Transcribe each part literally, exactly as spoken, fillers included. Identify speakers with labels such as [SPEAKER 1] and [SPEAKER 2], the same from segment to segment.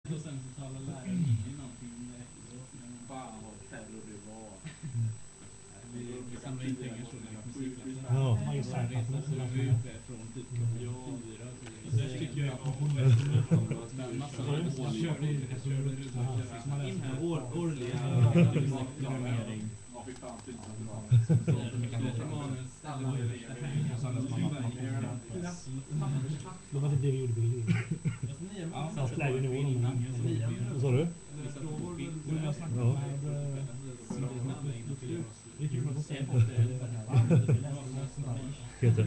[SPEAKER 1] Och sen så talar läraren in någonting om det efteråt. Men fan vad terror det var. Vi, vi samlar in pengar så det är musikklassen.
[SPEAKER 2] Ja.
[SPEAKER 1] Så är vi uppe från typ klockan fyra. Så där tycker jag att hon är med en massa år. Körde in här årliga planering. Ja, fy fan typ att det var.
[SPEAKER 2] Det var inte det vi gjorde på Lille. Fast lägre nivå innan. Vad sa du? Ja. Peter.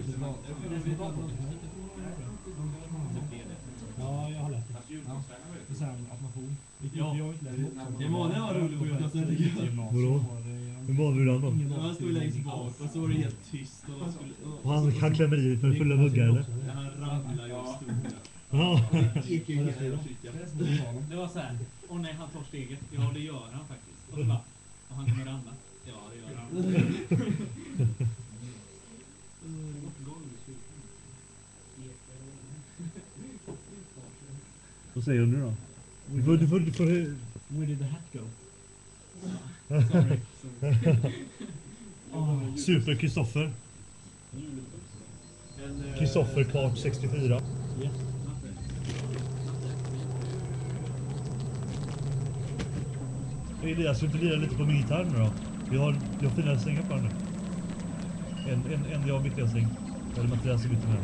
[SPEAKER 2] Ja, jag har lärt det. Det är så här automation. Ja, det var det var roligt på gymnasiet tycker jag. Vadå? Hur var du den då?
[SPEAKER 1] Han stod längst bak och så var det helt tyst. Och, skulle, och,
[SPEAKER 2] och han, han klämmer i för fulla muggar eller?
[SPEAKER 1] Ja, han ramlade ju och stod där.
[SPEAKER 2] Ja.
[SPEAKER 1] Det var så här, och nej han tar steget. Ja det gör han faktiskt. Och så bara, och han kommer ramla. Ja det gör han.
[SPEAKER 2] Vad säger du nu då? Du får, du får, du får...
[SPEAKER 1] Where did the hat go?
[SPEAKER 2] oh. Super Kristoffer. Kristoffer kart sextiofyra.
[SPEAKER 1] Yeah.
[SPEAKER 2] Elias, ska du inte lira lite på min gitarr nu då? Vi har, vi har fina strängar på den nu. En, en, en jag bytte en sträng. Eller Mattias bytte med.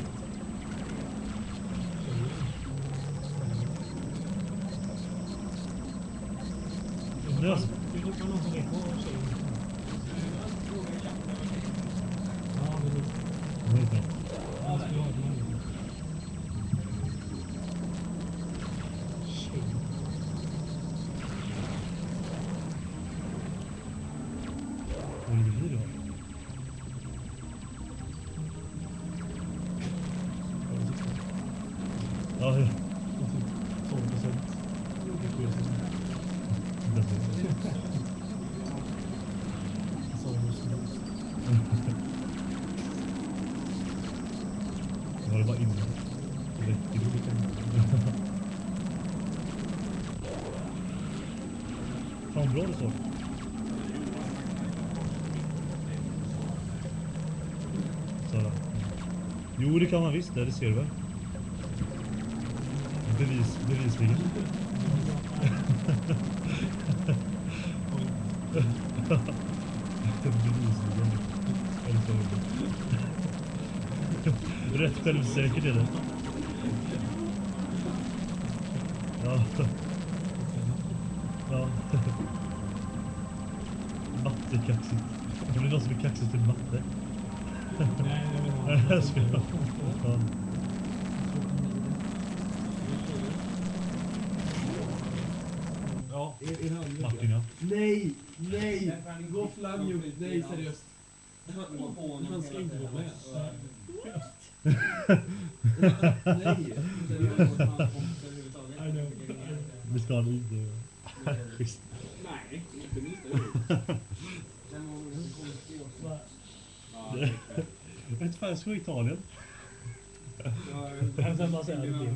[SPEAKER 2] Det är alltså. Vad är det blir då? Ja, ja. tolv procent. Var det bara inne? Fan bra det står. Så. Jo, det kan man visst, det ser du väl. Bevis, bevisligen. Bevisligen. Rätt självsäkert är det. Ja. Ja. Mattekaxigt. Det blir någon som är kaxigt till matte. Nej, jag ska jag. Ja. Ja, Martin, ja.
[SPEAKER 3] Nej, nej, gå fram, nej, seriöst. Han, han ska inte vara med. Nej.
[SPEAKER 2] Vi ska ha en video. Schysst.
[SPEAKER 3] Nej, inte minst.
[SPEAKER 2] Jag vet fan, jag ska i Italien.
[SPEAKER 3] Jag kan bara säga det.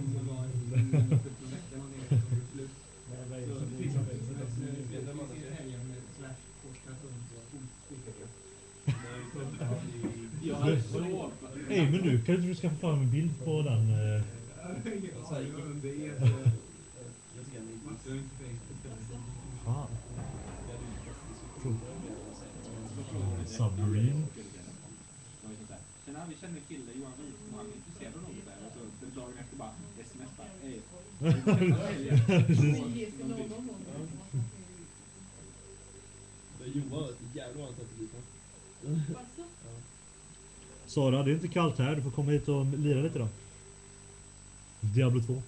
[SPEAKER 2] Nej, men du, kan du inte skaffa fram en bild på den? Eh... Fan. Submarine.
[SPEAKER 1] Sen har vi känner kille Johan Wijk och han är intresserad av något där och så dagen efter bara sms bara hej.
[SPEAKER 3] Johan, jävlar vad han satt
[SPEAKER 2] Sara, det är inte kallt här. Du får komma hit och lira lite då. Diablo två.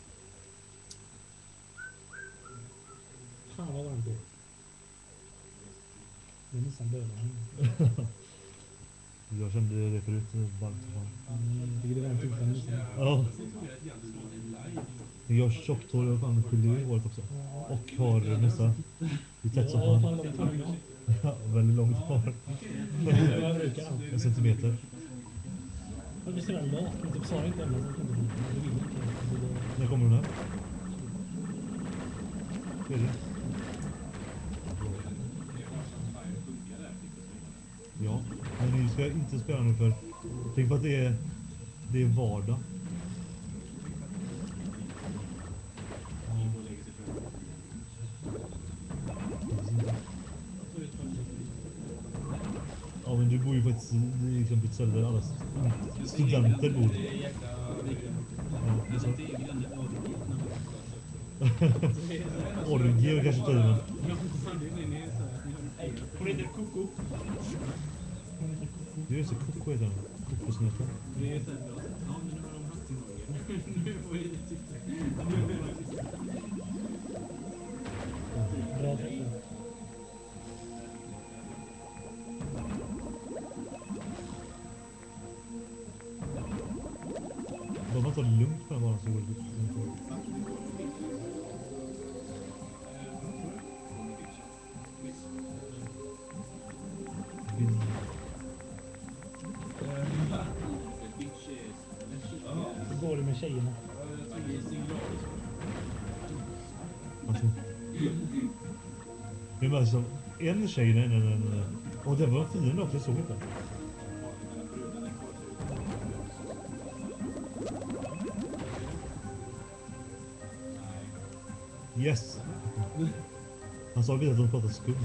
[SPEAKER 3] Fan vad varmt det är. Det är nästan döda.
[SPEAKER 2] Jag kände det förut. Varmt fan.
[SPEAKER 3] Jag tycker det är varmt utan nästan.
[SPEAKER 2] Ja. Jag har tjockt hår och fan skiljer i håret också. Och har nästan i tätt som fan. Ja, väldigt långt hår. En centimeter.
[SPEAKER 3] Det är sådär lågt. Jag sa inte ännu.
[SPEAKER 2] När kommer hon här? är det. Ja, men ni ska inte spela nu för tänk på att det är det är vardag. Ja, men du bor ju faktiskt liksom på ett ställe där alla studenter bor.
[SPEAKER 1] Jag satt i egen
[SPEAKER 2] Orgie och kanske tiden.
[SPEAKER 1] Hon heter Koko.
[SPEAKER 2] Det är så Koko heter den. Kokosnöten.
[SPEAKER 1] Det är så här, ja men nu har de haft sin orgie. Nu får vi det tycka.
[SPEAKER 4] Bra tecken.
[SPEAKER 2] De har tagit det lugnt på den bara så går det lite.
[SPEAKER 4] Hur går det med tjejerna?
[SPEAKER 2] Alltså. Det var som en tjej, nej, nej, nej, nej. Och det var en fiende också, jag såg inte. Yes. Han sa vidare att de pratade skumt.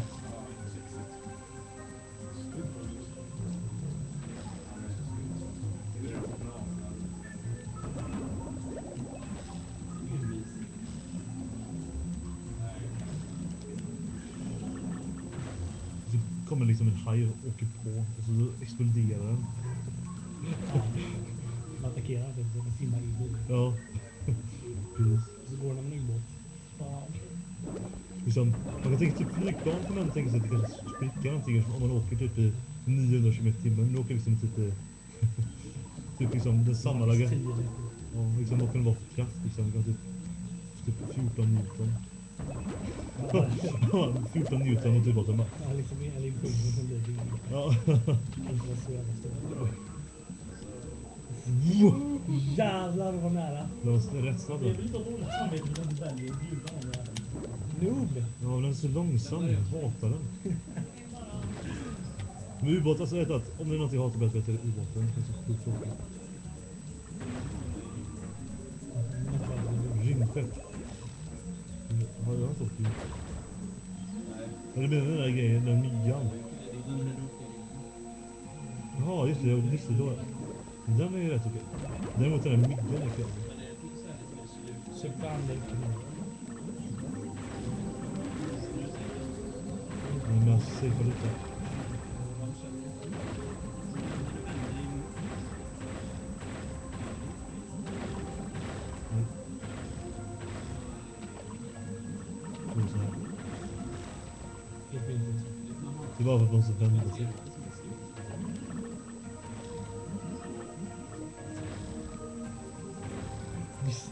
[SPEAKER 2] Det kommer liksom en haj och åker på och så exploderar den.
[SPEAKER 4] Ja. Man attackerar det och simmar in i.
[SPEAKER 2] Ja. Precis.
[SPEAKER 4] Så går den en ubåt. Fan.
[SPEAKER 2] Liksom, man kan tänka typ flygplan kan man tänka sig att det kanske spricka någonting om man åker typ i niohundra kilometer i timmen. Nu åker liksom typ i typ liksom den sammanlagda. Ja, liksom vad kan det vara för kraft liksom? Typ, typ fjorton newton. Ja, fjorton newton och typ åt den.
[SPEAKER 4] Ja, liksom en impulsen som blir det.
[SPEAKER 2] Ja.
[SPEAKER 4] Inte var så jävla stor. Jävlar vad nära.
[SPEAKER 2] Det var rätt snabbt.
[SPEAKER 4] Jag vill inte ha dåligt samvete när du väljer att bjuda om det här. Noob!
[SPEAKER 2] Ja, den är så långsam. Jag hatar den. Men ubåt, alltså vet att om det är något jag hatar bäst vet jag är ubåten. Det är så sjukt tråkigt. Rymdskepp. Har jag inte åkt ut? Eller menar den där grejen, den myggan? Jaha, just det. Just det då. Den är ju rätt okej. Däremot den där myggan är kul.
[SPEAKER 4] Superanläggning.
[SPEAKER 2] Men jag safear lite. Det var för att de som vände sig.
[SPEAKER 4] Vissa.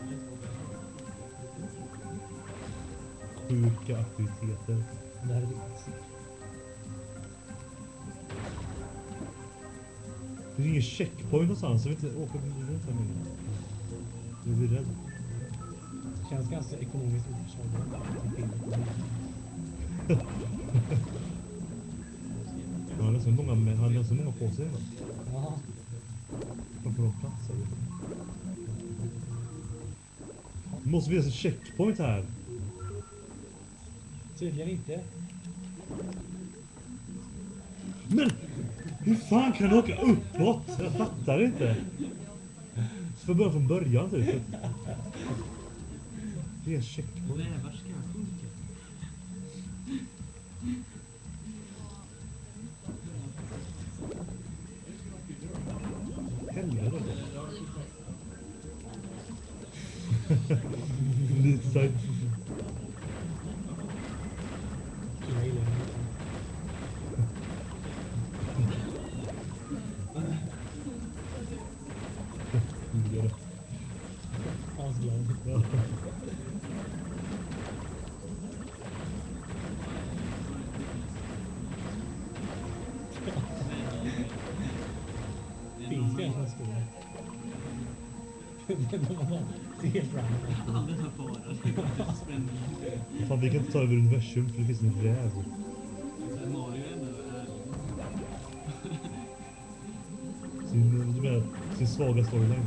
[SPEAKER 2] Sjuka aktiviteter.
[SPEAKER 4] Det här är riktigt.
[SPEAKER 2] Det är ingen checkpoint någonstans. Jag vet inte, åka runt här med. Jag blir rädd.
[SPEAKER 4] Det känns ganska ekonomiskt oförsvarbart.
[SPEAKER 2] Han har så många, med, han har så många på sig.
[SPEAKER 4] Ja.
[SPEAKER 2] På bra plats. Det måste finnas en checkpoint här.
[SPEAKER 4] Tydligen inte.
[SPEAKER 2] Men hur fan kan du åka uppåt? Jag fattar inte. Så får börja från början typ. Det är en checkpoint.
[SPEAKER 1] Nej, var ska jag sjunka?
[SPEAKER 2] Helvete. Lite så här.
[SPEAKER 4] Jag gillar det. Asglad.
[SPEAKER 2] Ja.
[SPEAKER 4] Finns det en sån stor? Det var helt random.
[SPEAKER 1] Aldrig har farat. Spänning.
[SPEAKER 2] Fan, vi kan inte ta över universum för det finns en räv.
[SPEAKER 1] Mario är ändå ärlig.
[SPEAKER 2] Sin, du menar, sin svaga storyline.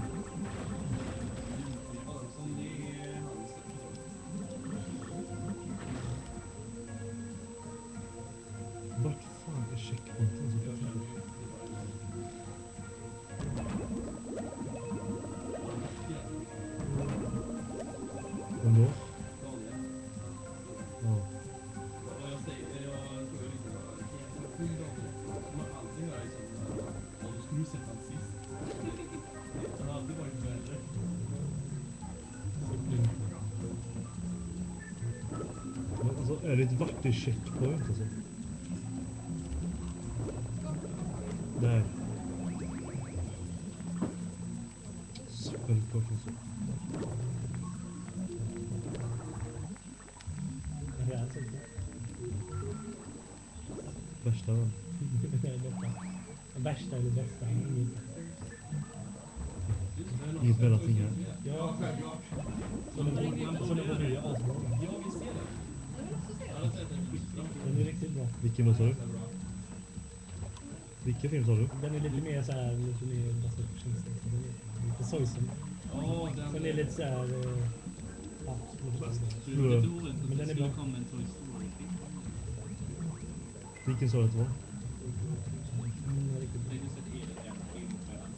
[SPEAKER 3] Som det är hans.
[SPEAKER 2] Vart fan är checkpointen? Så
[SPEAKER 3] Jag känner ju inte
[SPEAKER 2] vem då?
[SPEAKER 3] Daniel.
[SPEAKER 2] Ja.
[SPEAKER 3] Och jag säger, jag frågar lite vad jäkla full Daniel. Man aldrig höra liksom, ja, då skulle du sett han sist. Han har aldrig varit värre.
[SPEAKER 2] Men alltså, är det ett vart i checkpoint alltså? Nej. Självklart så.
[SPEAKER 4] Det är alltså inte.
[SPEAKER 2] Värsta väl?
[SPEAKER 4] Det är detta. Det värsta eller bästa. Inget.
[SPEAKER 2] Inget mellanting här.
[SPEAKER 4] Ja, självklart. Så det får bli asbra.
[SPEAKER 3] Ja, vi ser det. Jag har sett den skitbra.
[SPEAKER 4] Den är riktigt bra.
[SPEAKER 2] Vilken vad sa du? Vilken film sa du?
[SPEAKER 4] Den är lite mer så här, lite mer, vad ska jag säga, lite sorgsen.
[SPEAKER 3] Ja, den
[SPEAKER 4] Den är lite så här, eh, ja, lite bäst.
[SPEAKER 1] Så det var lite oväntat
[SPEAKER 4] Men
[SPEAKER 1] att
[SPEAKER 4] den
[SPEAKER 1] det
[SPEAKER 4] är
[SPEAKER 1] skulle
[SPEAKER 4] bra.
[SPEAKER 1] komma en Toy Story-film.
[SPEAKER 2] Vilken sa du att det var?
[SPEAKER 4] Mm, riktigt bra.
[SPEAKER 1] Det är just ett eget jävla film för att...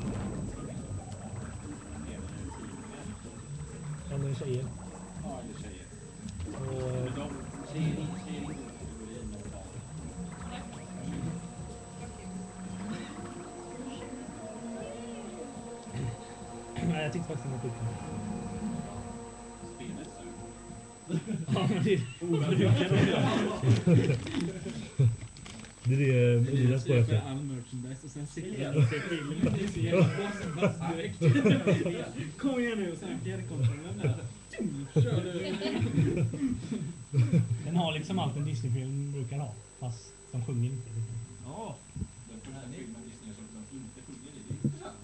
[SPEAKER 4] Eller tjejer.
[SPEAKER 1] Ja, eller tjejer.
[SPEAKER 4] Och,
[SPEAKER 1] Men
[SPEAKER 4] eh,
[SPEAKER 1] de tjejer tjejer är inte kategorin av barn.
[SPEAKER 4] nej, jag tyckte faktiskt den var skitbra.
[SPEAKER 1] Spelet så...
[SPEAKER 4] Ja, men det brukar de göra.
[SPEAKER 2] Det är det Elias på efter.
[SPEAKER 1] all merchandise och sen sitter jag och ser filmen. Det är så jävla bra som bass direkt. Kom igen nu och sen fjärrkontrollen där. Kör du.
[SPEAKER 4] Den har liksom allt en Disney-film brukar ha. Fast de sjunger inte.
[SPEAKER 1] Ja. Den första filmen Disney som de inte sjunger i. Det är intressant.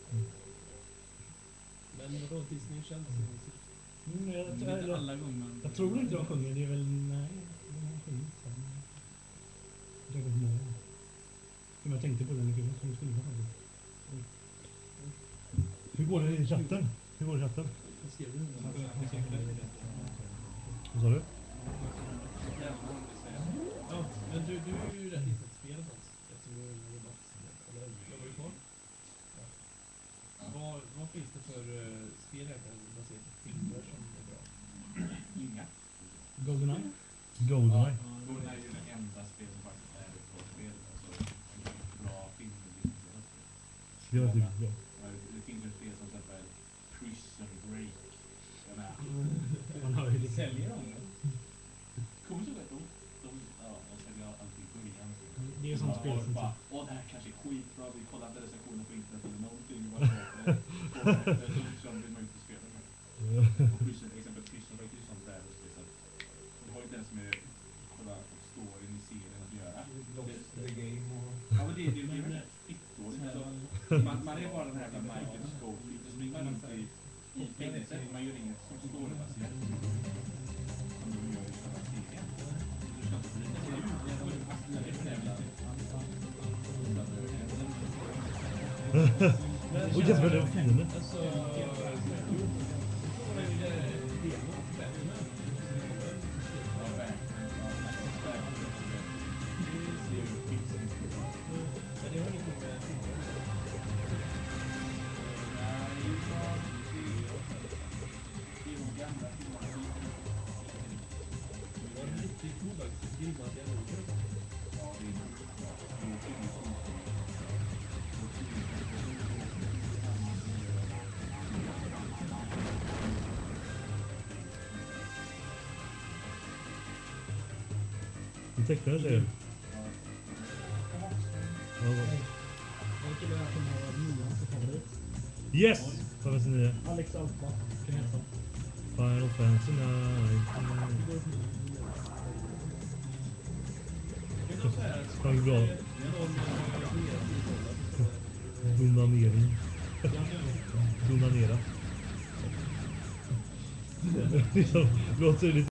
[SPEAKER 3] Men vadå, Disney känns sin musik?
[SPEAKER 4] Mm, jag,
[SPEAKER 1] Det är inte alla gånger man...
[SPEAKER 4] jag tror inte de sjunger. Det är väl... Nej, de har sjungit sen. Jag vet inte hur många. Som jag tänkte på den i filmen som skulle vara faktiskt.
[SPEAKER 2] Hur går det i chatten? Hur går det i chatten?
[SPEAKER 3] Vad skrev du?
[SPEAKER 2] Vad sa du?
[SPEAKER 3] Ja, men du, du är ju rätt insatt i spel och sånt. Eftersom du har jobbat, eller jobbar ju kvar. Ja. Vad, vad finns det för uh, spel egentligen baserat på filmer som är bra?
[SPEAKER 1] Inga.
[SPEAKER 4] Goldeneye.
[SPEAKER 2] Goldeneye.
[SPEAKER 1] Goldeneye är ju det enda spel som faktiskt är ett bra spel. Alltså, bra film och Disney-spel.
[SPEAKER 2] Det var typ bra.
[SPEAKER 1] Det finns ju ett spel som till exempel Prison Break. Den är...
[SPEAKER 4] Man hör ju lite.
[SPEAKER 1] Säljer de det? Kommer så rätt? De, de, ja, de säljer alltid i början.
[SPEAKER 4] Det är ju sånt spel som...
[SPEAKER 1] bara, åh det här kanske är skitbra, vi kollar inte recensioner på internet eller någonting. Bara köper det. Så vill man inte spela med. Och Prison, till exempel Prison Break är ju sånt där. Så det har ju inte ens med själva storyn i serien att göra.
[SPEAKER 3] Lost the game och...
[SPEAKER 1] Ja men det, det, det är väl skitdåligt. Alltså, man, man är bara den här jävla Michael Scofield och springer runt i, i fängelset. Man gör inget som storybaserat. Som de gör i själva serien. Du ska inte bryta sig ut. Det är väl fastnar i den jävla...
[SPEAKER 2] Och jävlar, det var fienden.
[SPEAKER 3] Alltså... Vad är det? Demo? Batman?
[SPEAKER 1] Ja, verkligen. Ja, verkligen. Det är ju skitsen.
[SPEAKER 3] Men det har ingenting med filmer.
[SPEAKER 1] Nej, ja, det är de gamla filmerna.
[SPEAKER 3] Det var en riktigt bolagsgrimmad dialog.
[SPEAKER 1] Ja, det är bra. Det är tydligt som
[SPEAKER 2] Du tecknade sig. Ja, vad-
[SPEAKER 4] Jag skulle ha kommit nian för favorit.
[SPEAKER 2] Yes! Final Fantasy nio.
[SPEAKER 4] Alex Alfa. Kan hälsa.
[SPEAKER 2] Final Fantasy nio. Fan bra. Donanering. Donanera. Liksom, låter lite